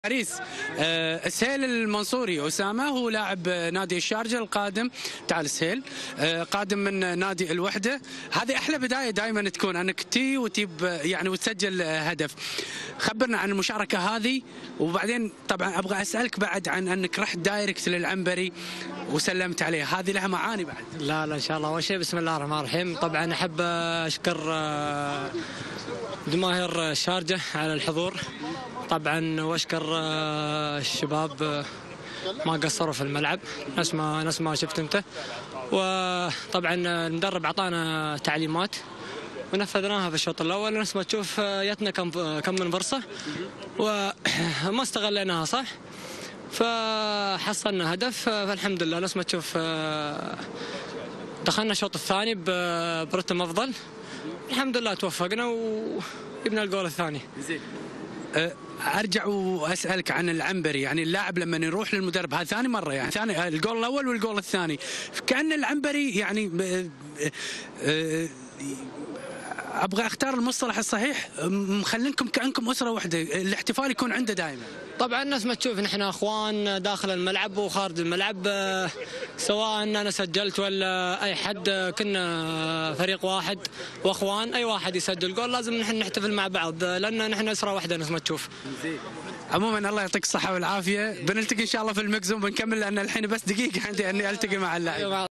عريس سهيل المنصوري أسامة هو لاعب نادي الشارجة القادم. تعال سهيل قادم من نادي الوحدة. هذه أحلى بداية دائما تكون أنك تي وتجيب يعني وتسجل هدف. خبرنا عن المشاركة هذه، وبعدين طبعا أبغى أسألك بعد عن أنك رحت دايركت للعنبري وسلمت عليه، هذه لها معاني بعد. لا إن شاء الله. أول شيء بسم الله الرحمن الرحيم، طبعا أحب أشكر جماهير الشارجة على الحضور طبعا، واشكر الشباب ما قصروا في الملعب نفس ما شفت انت. وطبعا المدرب اعطانا تعليمات ونفذناها في الشوط الاول، نفس ما تشوف جتنا كم من فرصه وما استغليناها صح، فحصلنا هدف فالحمد لله. نفس ما تشوف دخلنا الشوط الثاني برتم افضل، الحمد لله توفقنا وجبنا الجول الثاني. ارجع واسالك عن العنبري، يعني اللاعب لما يروح للمدرب هذا ثاني مره، يعني ثاني الجول الاول والجول الثاني، كأن العنبري يعني ابغى اختار المصطلح الصحيح، مخلينكم كانكم اسره واحده، الاحتفال يكون عنده دائما. طبعا الناس ما تشوف نحن اخوان داخل الملعب وخارج الملعب، سواء انا سجلت ولا اي حد، كنا فريق واحد واخوان، اي واحد يسجل جول لازم نحن نحتفل مع بعض، لان نحن اسره واحده نفس ما تشوف. عموما الله يعطيك الصحه والعافيه، بنلتقي ان شاء الله في المكزوم بنكمل، لان الحين بس دقيقه عندي اني التقي مع اللاعب.